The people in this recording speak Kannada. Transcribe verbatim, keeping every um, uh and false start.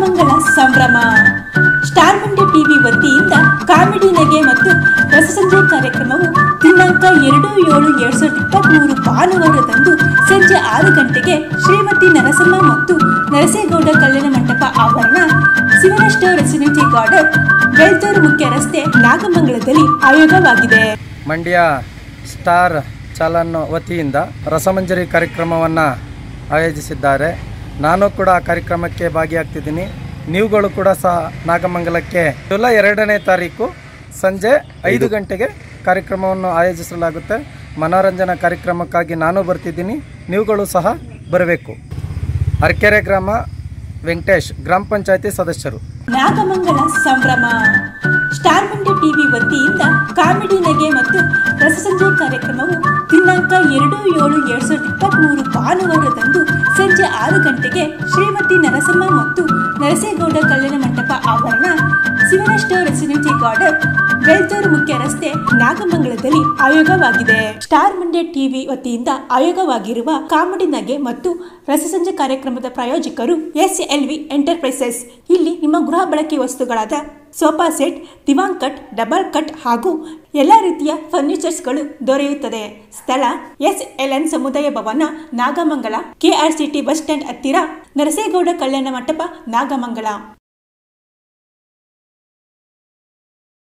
ನಾಗಮಂಗಲ ಸಂಭ್ರಮ ಸ್ಟಾರ್ ಮಂಡ್ಯ ಟಿವಿ ವತಿಯಿಂದ ಕಾಮಿಡಿ ನಗೆ ಮತ್ತು ರಸಸಂಜೆ ಕಾರ್ಯಕ್ರಮವು ದಿನಾಂಕ ಎರಡು ಏಳು ಎರಡ್ ಸಾವಿರದ ಇಪ್ಪತ್ತ್ ಮೂರು ಭಾನುವಾರದಂದು ಸಂಜೆ ಆರು ಗಂಟೆಗೆ ಶ್ರೀಮತಿ ನರಸಮ್ಮ ಮತ್ತು ನರಸೇಗೌಡ ಕಲ್ಯಾಣ ಮಂಟಪ ಆವರಣ ಶಿವನಷ್ಟ ರೆಸಿಡೆನ್ಸಿ ಗಾರ್ಡನ್ ಬೆಳ್ತೂರು ಮುಖ್ಯ ರಸ್ತೆ ನಾಗಮಂಗಲದಲ್ಲಿ ಆಯೋಗವಾಗಿದೆ. ಮಂಡ್ಯ ಸ್ಟಾರ್ ಚಾಲನ್ ವತಿಯಿಂದ ರಸಮಂಜರಿ ಕಾರ್ಯಕ್ರಮವನ್ನು ಆಯೋಜಿಸಿದ್ದಾರೆ. ನಾನು ಕೂಡ ಆ ಕಾರ್ಯಕ್ರಮಕ್ಕೆ ಭಾಗಿಯಾಗ್ತಿದ್ದೀನಿ. ನೀವುಗಳು ಕೂಡ ಸಹ ನಾಗಮಂಗಲಕ್ಕೆ ಜುಲೈ ಎರಡನೇ ತಾರೀಕು ಸಂಜೆ ಐದು ಗಂಟೆಗೆ ಕಾರ್ಯಕ್ರಮವನ್ನು ಆಯೋಜಿಸಲಾಗುತ್ತೆ. ಮನೋರಂಜನಾ ಕಾರ್ಯಕ್ರಮಕ್ಕಾಗಿ ನಾನು ಬರ್ತಿದ್ದೀನಿ, ನೀವುಗಳು ಸಹ ಬರಬೇಕು. ಅರಕೆರೆ ಗ್ರಾಮ, ವೆಂಕಟೇಶ್, ಗ್ರಾಮ ಪಂಚಾಯತಿ ಸದಸ್ಯರು. ನಾಗಮಂಗಲ ಸಂಭ್ರಮ ಸ್ಟಾರ್ ಮಂಡ್ಯ ಟಿವಿ ವತಿಯಿಂದ ಕಾಮಿಡಿ ನಗೆ ಮತ್ತು ರಸಸಂಜೆ ಕಾರ್ಯಕ್ರಮವು ದಿನಾಂಕ ಎರಡು ಏಳು ಎರಡ್ ಸಾವಿರದ ಇಪ್ಪತ್ತ್ ಮೂರು ಭಾನುವಾರದಂದು ಸಂಜೆ ಆರು ಗಂಟೆಗೆ ಶ್ರೀಮತಿ ನರಸಮ್ಮ ಮತ್ತು ನರಸೇಗೌಡ ಕಲ್ಯಾಣ ಮಂಟಪ ಆವರಣ ಶಿವನಷ್ಟ ರೆಸಿಡೆನ್ಸಿ ಗಾರ್ಡನ್ ಬೆಳ್ತೂರು ಮುಖ್ಯ ರಸ್ತೆ ನಾಗಮಂಗಲದಲ್ಲಿ ಆಯೋಗವಾಗಿದೆ. ಸ್ಟಾರ್ ಮಂಡ್ಯ ಟಿವಿ ವತಿಯಿಂದ ಆಯೋಗವಾಗಿರುವ ಕಾಮಿಡಿ ನಗೆ ಮತ್ತು ರಸಸಂಜೆ ಕಾರ್ಯಕ್ರಮದ ಪ್ರಾಯೋಜಕರು ಎಸ್ ಎಲ್ ವಿ ಎಂಟರ್ಪ್ರೈಸಸ್. ಇಲ್ಲಿ ನಿಮ್ಮ ಗೃಹ ಬಳಕೆ ವಸ್ತುಗಳಾದ ಸೋಫಾ ಸೆಟ್, ದಿವಾನ್ ಕಟ್, ಡಬಲ್ ಕಟ್ ಹಾಗೂ ಎಲ್ಲ ರೀತಿಯ ಫರ್ನಿಚರ್ಸ್ಗಳು ದೊರೆಯುತ್ತದೆ. ಸ್ಥಳ ಎಸ್ ಎಲ್ ಎನ್ ಸಮುದಾಯ ಭವನ, Nagamangala, K R C T bus stand ಹತ್ತಿರ, ನರಸೇಗೌಡ ಕಲ್ಯಾಣ ಮಂಟಪ, ನಾಗಮಂಗಲ.